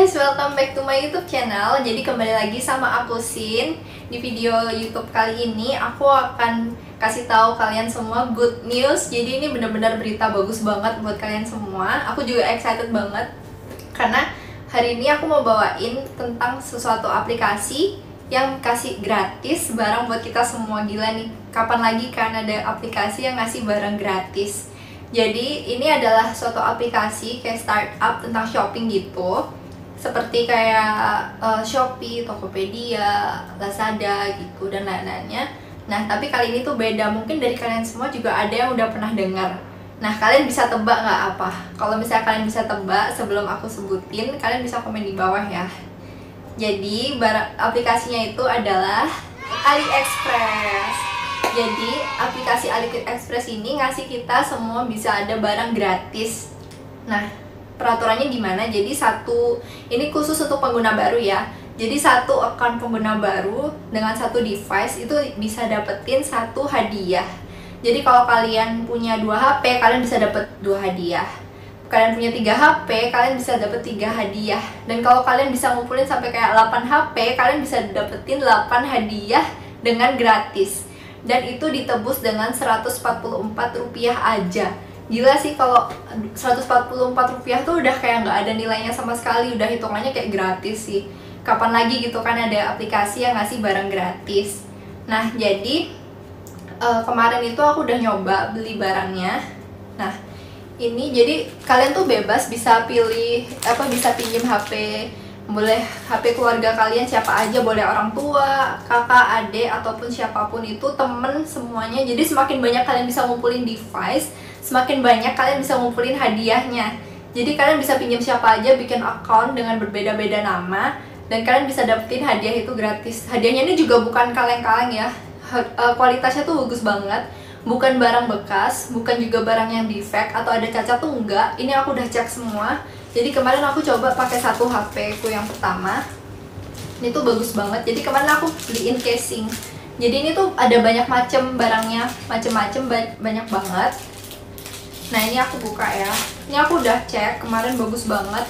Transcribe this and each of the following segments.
guys, welcome back to my YouTube channel. Jadi kembali lagi sama aku Sin. Di video YouTube kali ini aku akan kasih tahu kalian semua good news. Jadi ini benar-benar berita bagus banget buat kalian semua. Aku juga excited banget karena hari ini aku mau bawain tentang sesuatu aplikasi yang kasih gratis barang buat kita semua. Gila nih, kapan lagi kan ada aplikasi yang ngasih barang gratis. Jadi ini adalah suatu aplikasi kayak startup tentang shopping gitu, seperti kayak Shopee, Tokopedia, Lazada gitu dan lain-lainnya. Nah tapi kali ini tuh beda, mungkin dari kalian semua juga ada yang udah pernah dengar. Nah kalian bisa tebak nggak apa? Kalau misalnya kalian bisa tebak sebelum aku sebutin, kalian bisa komen di bawah ya. Jadi aplikasinya itu adalah AliExpress. Jadi aplikasi AliExpress ini ngasih kita semua bisa ada barang gratis. Nah peraturannya gimana? Jadi ini khusus untuk pengguna baru ya. Jadi satu account pengguna baru dengan satu device itu bisa dapetin satu hadiah. Jadi kalau kalian punya 2 HP, kalian bisa dapet 2 hadiah. Kalian punya 3 HP, kalian bisa dapet 3 hadiah. Dan kalau kalian bisa ngumpulin sampai kayak 8 HP, kalian bisa dapetin 8 hadiah dengan gratis. Dan itu ditebus dengan Rp144 aja. Gila sih, kalau Rp144 tuh udah kayak nggak ada nilainya sama sekali, udah hitungannya kayak gratis sih. Kapan lagi gitu kan ada aplikasi yang ngasih barang gratis. Nah jadi kemarin itu aku udah nyoba beli barangnya. Nah ini jadi kalian tuh bebas bisa pilih bisa pinjem HP, boleh HP keluarga kalian siapa aja, boleh orang tua, kakak, adik, ataupun siapapun itu, temen, semuanya. Jadi semakin banyak kalian bisa ngumpulin device, semakin banyak kalian bisa ngumpulin hadiahnya. Jadi kalian bisa pinjam siapa aja, bikin account dengan berbeda-beda nama, dan kalian bisa dapetin hadiah itu gratis. Hadiahnya ini juga bukan kaleng-kaleng ya, kualitasnya tuh bagus banget. Bukan barang bekas, bukan juga barang yang defect atau ada cacat tuh enggak. Ini aku udah cek semua. Jadi kemarin aku coba pakai satu HP ku yang pertama. Ini tuh bagus banget. Jadi kemarin aku beliin casing. Jadi ini tuh ada banyak macam barangnya, macem-macem, banyak banget. Nah ini aku buka ya. Ini aku udah cek kemarin, bagus banget.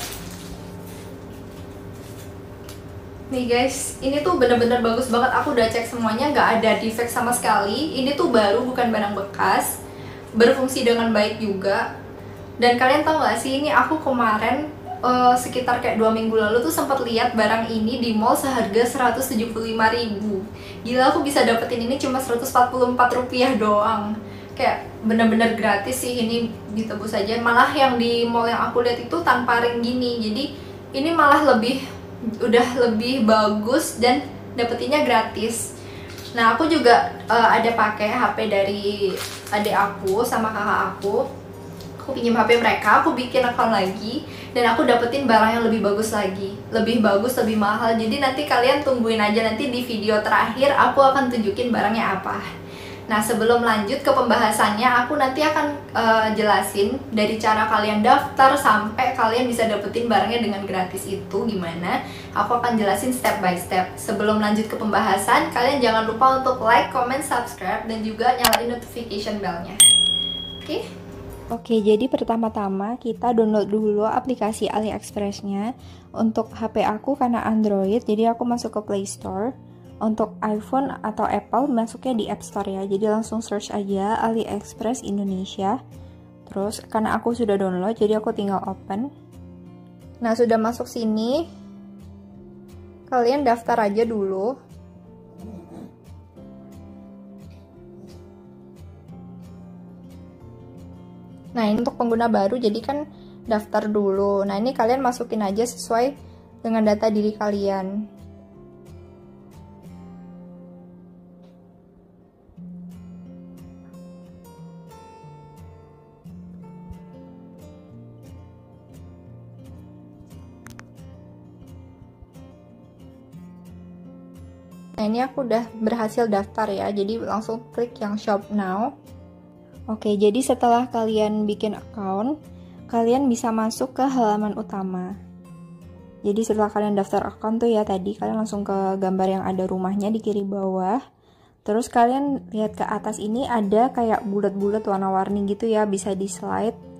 Nih guys, ini tuh bener-bener bagus banget. Aku udah cek semuanya, nggak ada defect sama sekali. Ini tuh baru, bukan barang bekas. Berfungsi dengan baik juga. Dan kalian tau gak sih, ini aku kemarin sekitar kayak 2 minggu lalu tuh sempat lihat barang ini di mall seharga Rp175.000. Gila, aku bisa dapetin ini cuma Rp144 doang. Kayak bener-bener gratis sih, ini ditebus aja. Malah yang di mall yang aku lihat itu tanpa ring gini. Jadi ini malah udah lebih bagus dan dapetinnya gratis. Nah aku juga ada pakai HP dari adik aku sama kakak aku. Aku pinjam HP mereka, aku bikin account lagi, dan aku dapetin barang yang lebih bagus lagi, lebih bagus, lebih mahal. Jadi nanti kalian tungguin aja, nanti di video terakhir aku akan tunjukin barangnya apa. Nah sebelum lanjut ke pembahasannya, aku nanti akan jelasin dari cara kalian daftar sampai kalian bisa dapetin barangnya dengan gratis itu gimana. Aku akan jelasin step by step. Sebelum lanjut ke pembahasan, kalian jangan lupa untuk like, comment, subscribe, dan juga nyalain notification bellnya. Oke? Oke, jadi pertama-tama kita download dulu aplikasi AliExpress-nya. Untuk HP aku karena Android, jadi aku masuk ke Play Store. Untuk iPhone atau Apple masuknya di App Store ya. Jadi langsung search aja AliExpress Indonesia. Terus karena aku sudah download, jadi aku tinggal open. Nah, sudah masuk sini, kalian daftar aja dulu. Nah ini untuk pengguna baru, jadi kan daftar dulu. Nah ini kalian masukin aja sesuai dengan data diri kalian. Nah ini aku udah berhasil daftar ya, jadi langsung klik yang shop now. Oke, jadi setelah kalian bikin account, kalian bisa masuk ke halaman utama. Jadi setelah kalian daftar account tuh ya tadi, kalian langsung ke gambar yang ada rumahnya di kiri bawah. Terus kalian lihat ke atas ini ada kayak bulat-bulat warna-warni gitu ya, bisa di slide.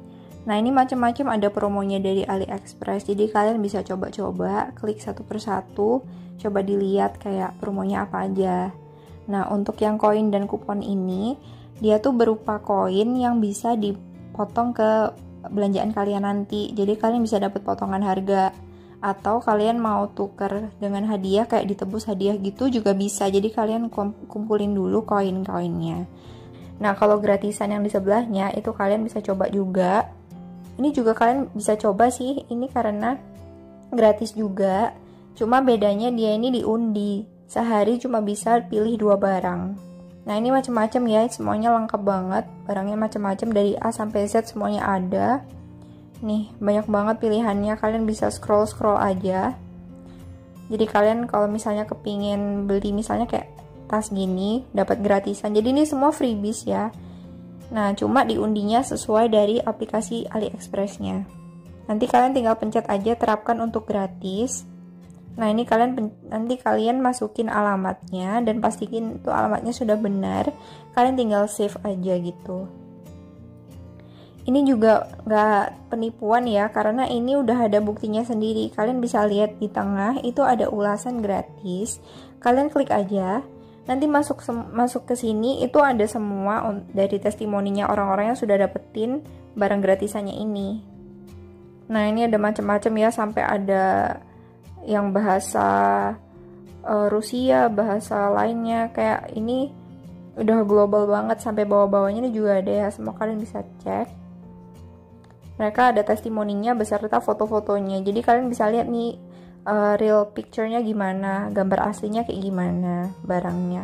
Nah, ini macam-macam ada promonya dari AliExpress. Jadi kalian bisa coba-coba, klik satu persatu, coba dilihat kayak promonya apa aja. Nah, untuk yang koin dan kupon ini, dia tuh berupa koin yang bisa dipotong ke belanjaan kalian nanti. Jadi kalian bisa dapat potongan harga. Atau kalian mau tuker dengan hadiah, kayak ditebus hadiah gitu juga bisa. Jadi kalian kumpulin dulu koin-koinnya. Nah, kalau gratisan yang di sebelahnya itu kalian bisa coba juga. Ini juga kalian bisa coba sih, ini karena gratis juga. Cuma bedanya dia ini diundi. Sehari cuma bisa pilih 2 barang. Nah, ini macam-macam ya, semuanya lengkap banget. Barangnya macam-macam dari A sampai Z semuanya ada. Nih, banyak banget pilihannya, kalian bisa scroll-scroll aja. Jadi kalian kalau misalnya kepingin beli misalnya kayak tas gini, dapat gratisan. Jadi ini semua freebies ya. Nah, cuma diundinya sesuai dari aplikasi AliExpress-nya. Nanti kalian tinggal pencet aja terapkan untuk gratis. Nah, ini nanti kalian masukin alamatnya dan pastiin itu alamatnya sudah benar. Kalian tinggal save aja gitu. Ini juga nggak penipuan ya, karena ini udah ada buktinya sendiri. Kalian bisa lihat di tengah itu ada ulasan gratis. Kalian klik aja. Nanti masuk ke sini itu ada semua dari testimoninya orang-orang yang sudah dapetin barang gratisannya ini. Nah, ini ada macam-macam ya, sampai ada yang bahasa Rusia, bahasa lainnya, kayak ini udah global banget, sampai bawah-bawahnya ini juga ada ya, semua kalian bisa cek. Mereka ada testimoninya beserta foto-fotonya, jadi kalian bisa lihat nih real picture-nya gimana, gambar aslinya kayak gimana barangnya.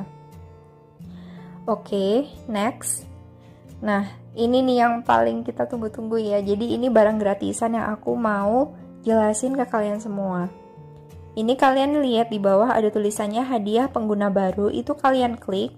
Oke, next. Nah, ini nih yang paling kita tunggu-tunggu ya. Jadi ini barang gratisan yang aku mau jelasin ke kalian semua. Ini kalian lihat di bawah ada tulisannya hadiah pengguna baru, itu kalian klik.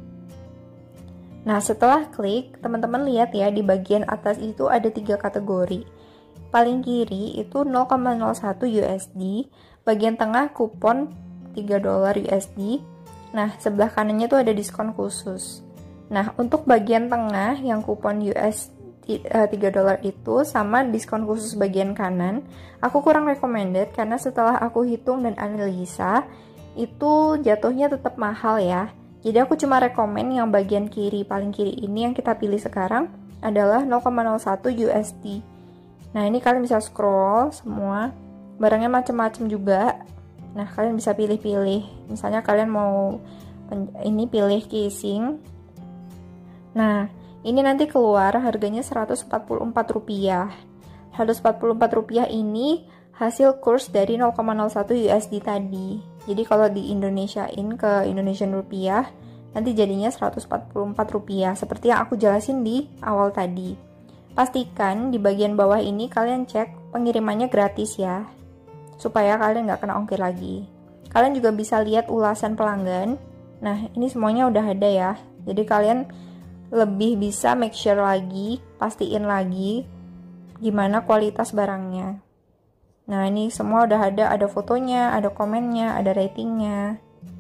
Nah, setelah klik, teman-teman lihat ya di bagian atas itu ada 3 kategori. Paling kiri itu 0,01 USD, bagian tengah kupon $3 USD. Nah, sebelah kanannya tuh ada diskon khusus. Nah, untuk bagian tengah yang kupon $3 itu sama diskon khusus bagian kanan, aku kurang recommended karena setelah aku hitung dan analisa, itu jatuhnya tetap mahal ya. Jadi aku cuma rekomen yang bagian kiri, paling kiri ini yang kita pilih sekarang adalah 0,01 USD. Nah, ini kalian bisa scroll semua, barangnya macam-macam juga. Nah, kalian bisa pilih-pilih. Misalnya kalian mau ini pilih casing. Nah, ini nanti keluar harganya Rp144. Rp144 ini hasil kurs dari 0,01 USD tadi. Jadi kalau di Indonesiain ke Indonesian rupiah, nanti jadinya Rp144, seperti yang aku jelasin di awal tadi. Pastikan di bagian bawah ini kalian cek pengirimannya gratis ya, supaya kalian nggak kena ongkir lagi. Kalian juga bisa lihat ulasan pelanggan. Nah, ini semuanya udah ada ya. Jadi kalian lebih bisa make sure lagi, pastiin lagi gimana kualitas barangnya. Nah, ini semua udah ada fotonya, ada komennya, ada ratingnya.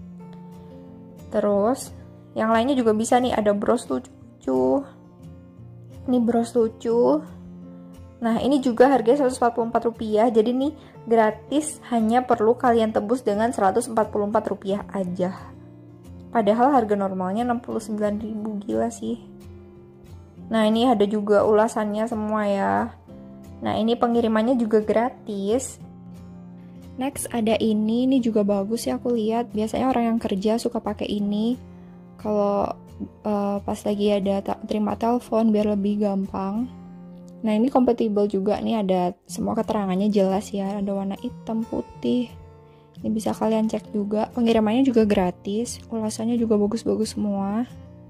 Terus, yang lainnya juga bisa nih, ada bros lucu. Ini bros lucu. Nah, ini juga harganya Rp144. Jadi nih gratis, hanya perlu kalian tebus dengan Rp144 aja. Padahal harga normalnya 69.000, gila sih. Nah, ini ada juga ulasannya semua ya. Nah, ini pengirimannya juga gratis. Next ada ini juga bagus ya, aku lihat. Biasanya orang yang kerja suka pakai ini. Kalau pas lagi ada terima telepon biar lebih gampang. Nah, ini kompatibel juga nih, ada semua keterangannya jelas ya, ada warna hitam, putih. Ini bisa kalian cek juga. Pengirimannya juga gratis, ulasannya juga bagus-bagus semua.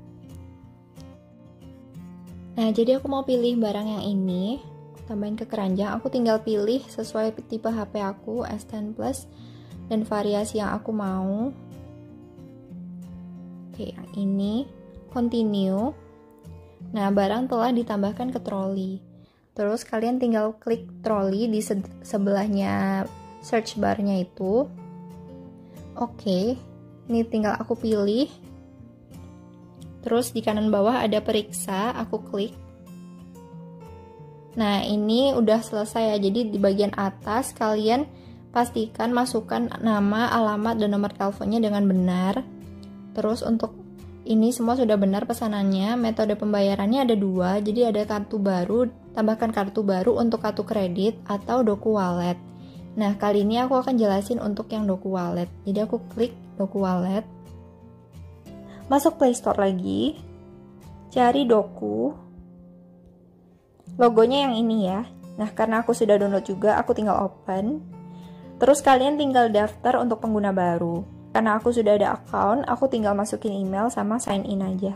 Nah, jadi aku mau pilih barang yang ini, tambahin ke keranjang. Aku tinggal pilih sesuai tipe HP aku, S10 Plus, dan variasi yang aku mau. Oke, yang ini continue. Nah, barang telah ditambahkan ke troli. Terus kalian tinggal klik troli di sebelahnya search barnya itu. Oke, ini tinggal aku pilih. Terus di kanan bawah ada periksa, aku klik. Nah, ini udah selesai ya. Jadi di bagian atas kalian pastikan masukkan nama, alamat, dan nomor teleponnya dengan benar. Terus untuk ini semua sudah benar pesanannya. Metode pembayarannya ada dua. Jadi ada kartu baru, tambahkan kartu baru untuk kartu kredit atau Doku Wallet. Nah, kali ini aku akan jelasin untuk yang Doku Wallet. Jadi aku klik Doku Wallet. Masuk Play Store lagi. Cari Doku. Logonya yang ini ya. Nah, karena aku sudah download juga, aku tinggal open. Terus kalian tinggal daftar untuk pengguna baru. Karena aku sudah ada account, aku tinggal masukin email sama sign in aja.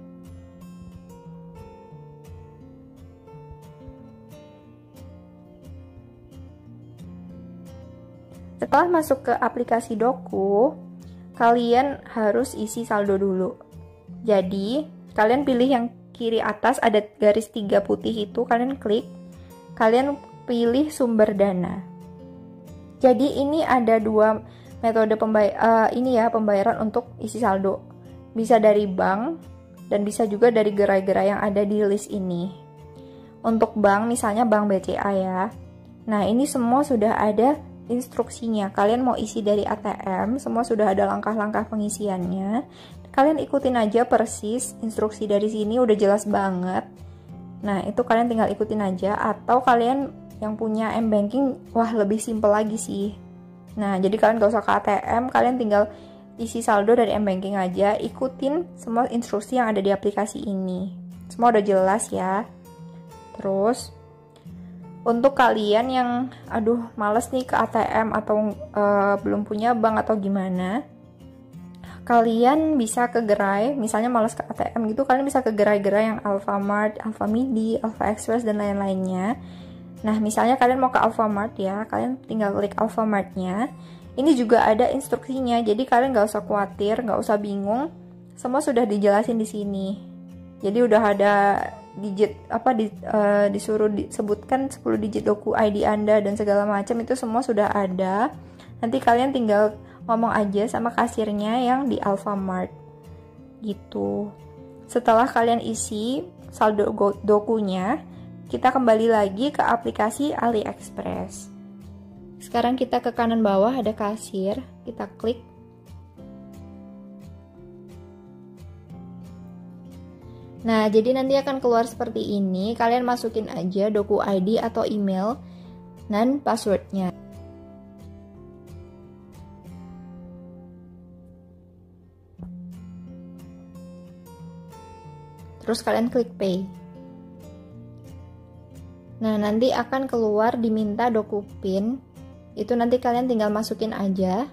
Setelah masuk ke aplikasi Doku, kalian harus isi saldo dulu. Jadi, kalian pilih yang kiri atas ada garis 3 putih itu, kalian klik. Kalian pilih sumber dana. Jadi ini ada dua metode pembayaran untuk isi saldo. Bisa dari bank dan bisa juga dari gerai-gerai yang ada di list ini. Untuk bank misalnya bank BCA ya. Nah, ini semua sudah ada instruksinya. Kalian mau isi dari ATM, semua sudah ada langkah-langkah pengisiannya. Kalian ikutin aja persis instruksi dari sini, udah jelas banget. Nah, itu kalian tinggal ikutin aja. Atau kalian yang punya M-Banking, wah lebih simple lagi sih. Nah, jadi kalian gak usah ke ATM, kalian tinggal isi saldo dari M-Banking aja. Ikutin semua instruksi yang ada di aplikasi ini. Semua udah jelas ya. Terus untuk kalian yang males nih ke ATM atau belum punya bank atau gimana, kalian bisa ke gerai, misalnya males ke ATM gitu, kalian bisa ke gerai-gerai yang Alfamart, Alfamidi, Alfa Express dan lain-lainnya. Nah, misalnya kalian mau ke Alfamart ya, kalian tinggal klik Alfamartnya. Ini juga ada instruksinya, jadi kalian gak usah khawatir, gak usah bingung, semua sudah dijelasin di sini. Jadi udah ada digit disuruh disebutkan 10 digit Doku ID Anda dan segala macam, itu semua sudah ada. Nanti kalian tinggal ngomong aja sama kasirnya yang di Alfamart gitu. Setelah kalian isi saldo dokunya, kita kembali lagi ke aplikasi AliExpress. Sekarang kita ke kanan bawah ada kasir, kita klik. Nah, jadi nanti akan keluar seperti ini. Kalian masukin aja Doku ID atau email dan passwordnya. Terus kalian klik pay. Nah, nanti akan keluar diminta Doku PIN. Itu nanti kalian tinggal masukin aja.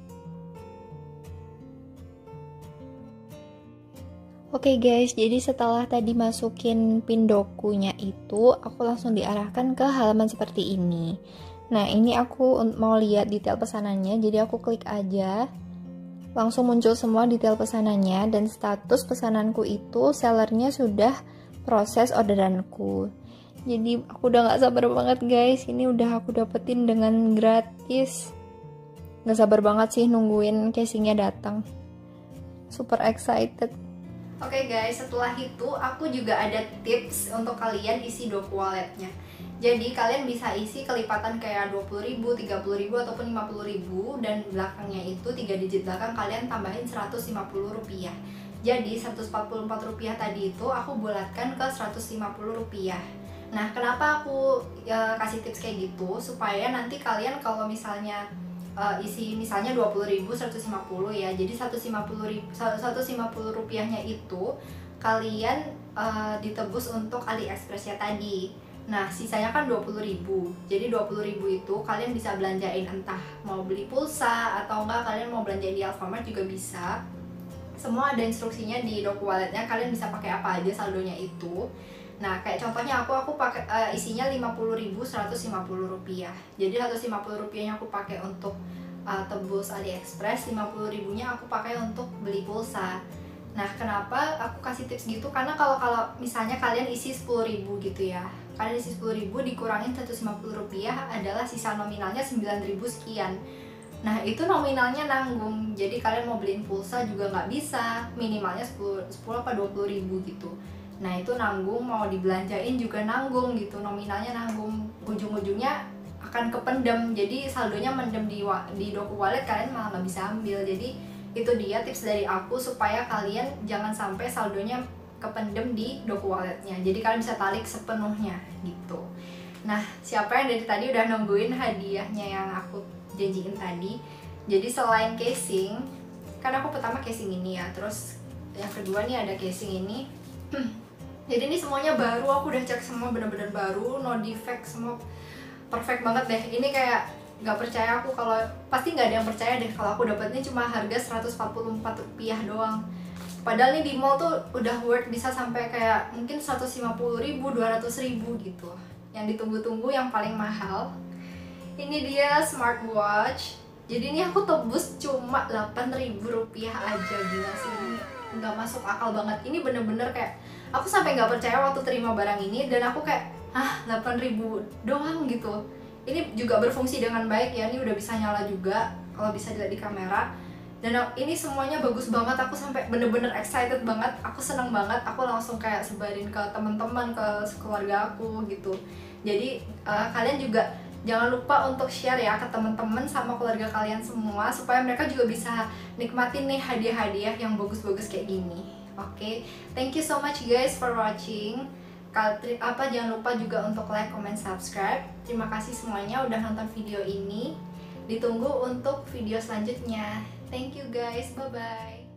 Oke guys, jadi setelah tadi masukin pin dokunya itu, aku langsung diarahkan ke halaman seperti ini. Nah, ini aku mau lihat detail pesanannya, jadi aku klik aja. Langsung muncul semua detail pesanannya dan status pesananku itu sellernya sudah proses orderanku. Jadi aku udah gak sabar banget guys, ini udah aku dapetin dengan gratis. Gak sabar banget sih nungguin casingnya datang. Super excited. Oke guys, setelah itu aku juga ada tips untuk kalian isi Doku Walletnya. Jadi kalian bisa isi kelipatan kayak 20.000, 30.000 ataupun 50.000, dan belakangnya itu 3 digit belakang kalian tambahin 150 rupiah. Jadi 144 rupiah tadi itu aku bulatkan ke 150 rupiah. Nah, kenapa aku kasih tips kayak gitu? Supaya nanti kalian kalau misalnya isi misalnya 20.000 150 ya, jadi 150 rupiahnya itu kalian ditebus untuk AliExpress ya tadi. Nah, sisanya kan 20.000, jadi 20.000 itu kalian bisa belanjain, entah mau beli pulsa atau enggak kalian mau belanjain di Alfamart juga bisa. Semua ada instruksinya di Doku Walletnya, kalian bisa pakai apa aja saldonya itu. Nah, kayak contohnya aku pakai isinya 50.150 rupiah. Jadi 150 rupiahnya aku pakai untuk tebus AliExpress, 50.000-nya aku pakai untuk beli pulsa. Nah, kenapa aku kasih tips gitu? Karena kalau misalnya kalian isi 10.000 gitu ya, kalian isi 10.000 dikurangin 150 rupiah adalah sisa nominalnya 9.000 sekian. Nah, itu nominalnya nanggung. Jadi kalian mau beliin pulsa juga nggak bisa, minimalnya 10 apa 20.000 gitu. Nah itu nanggung, mau dibelanjain juga nanggung gitu, nominalnya nanggung, ujung-ujungnya akan kependem, jadi saldonya mendem di doku wallet, kalian malah nggak bisa ambil. Jadi itu dia tips dari aku supaya kalian jangan sampai saldonya kependem di doku walletnya, jadi kalian bisa tarik sepenuhnya gitu. Nah siapa yang dari tadi udah nungguin hadiahnya yang aku janjiin tadi? Jadi selain casing, kan aku pertama casing ini ya, terus yang kedua nih ada casing ini. Jadi ini semuanya baru, aku udah cek semua bener-bener baru, no defect, semua perfect banget deh. Ini kayak nggak percaya aku, kalau pasti nggak ada yang percaya deh kalau aku dapatnya cuma harga Rp144 doang. Padahal nih di mall tuh udah worth bisa sampai kayak mungkin 150.000, 200.000 gitu. Yang ditunggu-tunggu yang paling mahal. Ini dia smartwatch. Jadi ini aku tebus cuma Rp8.000 aja, gila sih, ini nggak masuk akal banget. Ini bener-bener kayak aku sampai nggak percaya waktu terima barang ini, dan aku kayak 8.000 doang gitu. Ini juga berfungsi dengan baik ya, ini udah bisa nyala juga kalau bisa dilihat di kamera. Dan ini semuanya bagus banget, aku sampai bener-bener excited banget, aku seneng banget, aku langsung kayak sebarin ke teman-teman, ke keluarga aku gitu. Jadi kalian juga jangan lupa untuk share ya ke teman-teman sama keluarga kalian semua, supaya mereka juga bisa nikmatin nih hadiah-hadiah yang bagus-bagus kayak gini. Oke, thank you so much guys for watching. Jangan lupa juga untuk like, comment, subscribe. Terima kasih semuanya udah nonton video ini. Ditunggu untuk video selanjutnya. Thank you guys, bye bye.